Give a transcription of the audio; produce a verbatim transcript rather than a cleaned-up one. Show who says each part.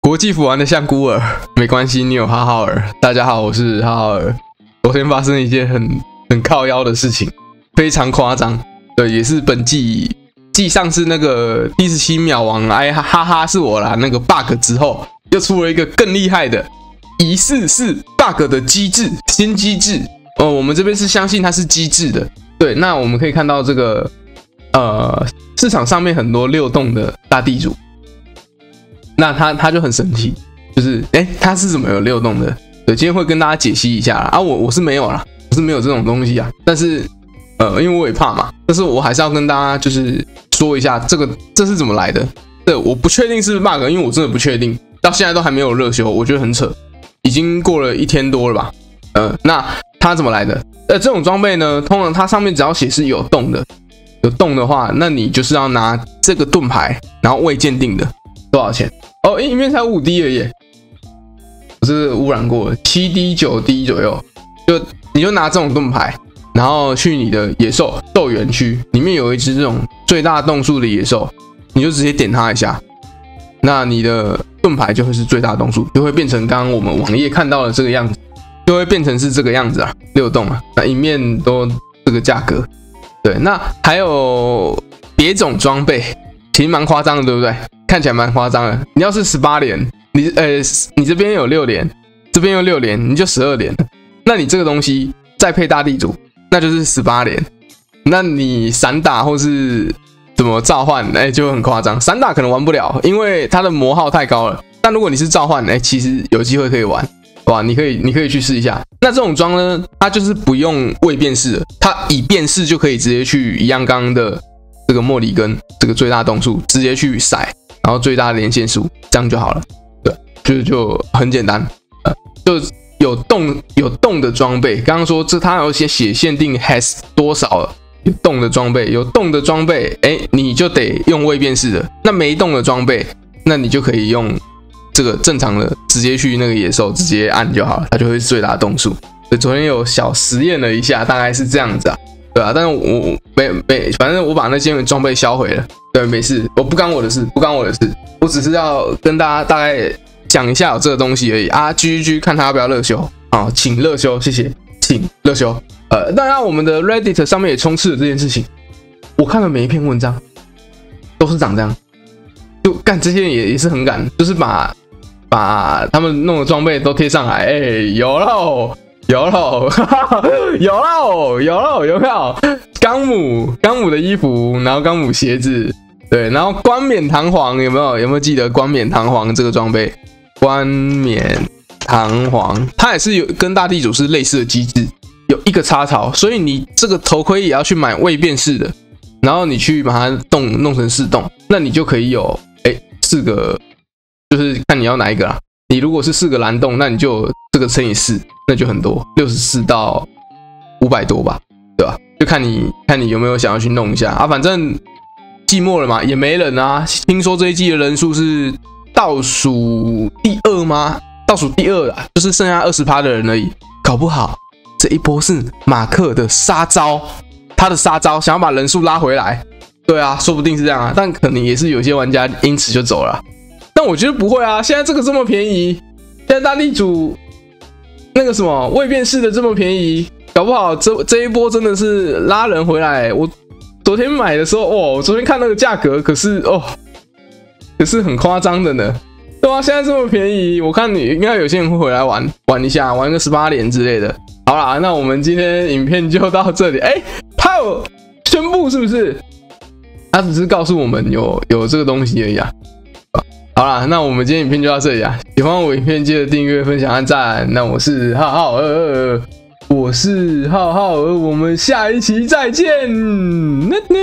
Speaker 1: 国际服玩的像孤儿，没关系，你有哈浩尔。大家好，我是哈浩尔。昨天发生了一件很很靠腰的事情，非常夸张。对，也是本季继上次那个第十七秒王，哎哈哈哈是我啦，那个 bug 之后，又出了一个更厉害的，疑似是 bug 的机制，新机制。哦，我们这边是相信它是机制的。对，那我们可以看到这个呃市场上面很多六洞的大地主。那他他就很神奇，就是哎，他是怎么有六洞的？对，今天会跟大家解析一下啦啊，我我是没有啦，我是没有这种东西啊。但是呃，因为我也怕嘛，但是我还是要跟大家就是说一下这个这是怎么来的。对，我不确定是不是 bug， 因为我真的不确定，到现在都还没有热修，我觉得很扯，已经过了一天多了吧。呃，那它怎么来的？呃，这种装备呢，通常它上面只要写是有洞的，有洞的话，那你就是要拿这个盾牌，然后未鉴定的，多少钱？哦，里面才五 D 而已，我是污染过了，七 D 九 D 左右，就你就拿这种盾牌，然后去你的野兽兽园区，里面有一只这种最大洞数的野兽，你就直接点它一下，那你的盾牌就会是最大洞数，就会变成刚刚我们网页看到的这个样子，就会变成是这个样子啊，六洞啊，那一面都这个价格，对，那还有别种装备，其实蛮夸张的，对不对？看起来蛮夸张的。你要是十八连，你呃你这边有六连，这边有六连，你就十二连。那你这个东西再配大地主，那就是十八连。那你散打或是怎么召唤，哎就很夸张。散打可能玩不了，因为它的魔耗太高了。但如果你是召唤，哎其实有机会可以玩，好吧？你可以你可以去试一下。那这种装呢，它就是不用未辨识的，它以辨识就可以直接去一样刚刚的这个莫里根这个最大洞数直接去筛。然后最大的连线数，这样就好了。对，就就很简单，呃，就有洞有洞的装备。刚刚说这它有些写限定 has 多少了，有洞的装备，有洞的装备，哎，你就得用未辨识的。那没洞的装备，那你就可以用这个正常的，直接去那个野兽直接按就好了，它就会是最大的洞数。所以昨天有小实验了一下，大概是这样子啊。对啊，但是我没没，反正我把那些装备销毁了。对，没事，我不干我的事，不干我的事，我只是要跟大家大概讲一下有这个东西而已啊。G G G 看他要不要热修啊，请热修，谢谢，请热修。呃，当然我们的 Reddit 上面也充斥了这件事情，我看了每一篇文章都是长这样，就干这些人也也是很敢，就是把把他们弄的装备都贴上来，哎、欸，有喽。有喽，有喽，有喽，有没有？钢姆，钢姆的衣服，然后钢姆鞋子，对，然后冠冕堂皇，有没有？有没有记得冠冕堂皇这个装备？冠冕堂皇，它也是有跟大地主是类似的机制，有一个插槽，所以你这个头盔也要去买未辨识的，然后你去把它洞弄成四洞，那你就可以有哎四个，就是看你要哪一个啦。你如果是四个蓝洞，那你就这个乘以四，那就很多，六十四到五百多吧，对吧？就看你看你有没有想要去弄一下啊。反正季末了嘛，也没人啊。听说这一季的人数是倒数第二吗？倒数第二啦，就是剩下 百分之二十 的人而已。搞不好这一波是马克的杀招，他的杀招想要把人数拉回来。对啊，说不定是这样啊，但可能也是有些玩家因此就走了。但我觉得不会啊，现在这个这么便宜，现在大地主那个什么未辨识的这么便宜，搞不好这这一波真的是拉人回来。我昨天买的时候，哦，我昨天看那个价格，可是哦，可是很夸张的呢，对啊，现在这么便宜，我看你应该有些人会回来玩玩一下，玩个十八连之类的。好啦，那我们今天影片就到这里。哎，他有宣布是不是？他只是告诉我们有有这个东西而已啊。好啦，那我们今天影片就到这里啊！喜欢我影片记得订阅、分享、按赞。那我是浩浩二二二，我是浩浩二，我们下一期再见。